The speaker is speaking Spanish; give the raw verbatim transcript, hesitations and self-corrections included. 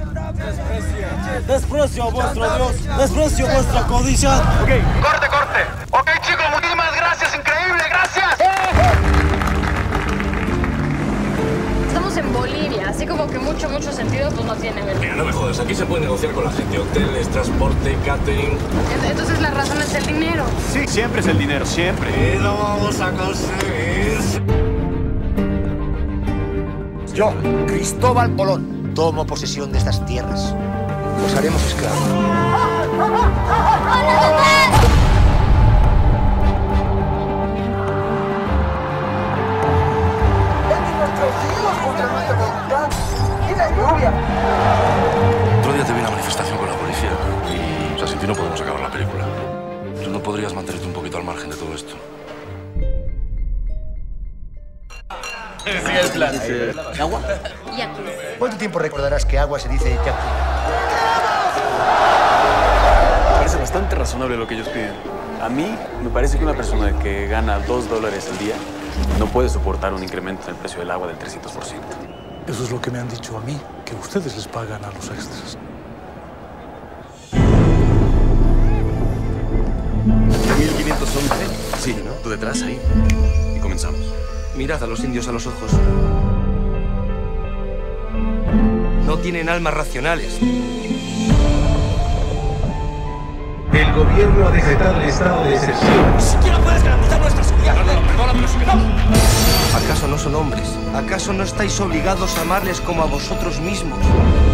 Desprecio a vuestro Dios, desprecio vuestra codicia. Okay. Corte, corte. Ok, chicos, muchísimas gracias, increíble, gracias. Estamos en Bolivia, así como que mucho, mucho sentido, pues no tiene, ¿verdad? Mira, no me jodas, aquí se puede negociar con la gente. Hoteles, transporte, catering. Entonces la razón es el dinero. Sí, siempre es el dinero, siempre. Y lo vamos a conseguir. Yo, Cristóbal Colón, tomo posesión de estas tierras. Los haremos esclavos. Otro día te vi en una manifestación con la policía y, o sea, sin ti no podemos acabar la película. ¿Tú no podrías mantenerte un poquito al margen de todo esto? Sí, el plan. Sí. ¿Agua? Yaqui. ¿Cuánto tiempo recordarás que agua se dice yaqui? Parece bastante razonable lo que ellos piden. A mí me parece que una persona que gana dos dólares al día no puede soportar un incremento en el precio del agua del trescientos por ciento. Eso es lo que me han dicho a mí, que ustedes les pagan a los extras. mil quinientos once. Sí, ¿no? Tú detrás, ahí. Y comenzamos. Mirad a los indios a los ojos. No tienen almas racionales. El gobierno ha decretado el estado de excepción. ¡Ni siquiera puedes garantizar nuestra seguridad! No, no, perdona, pero si quedamos. ¿Acaso no son hombres? ¿Acaso no estáis obligados a amarles como a vosotros mismos?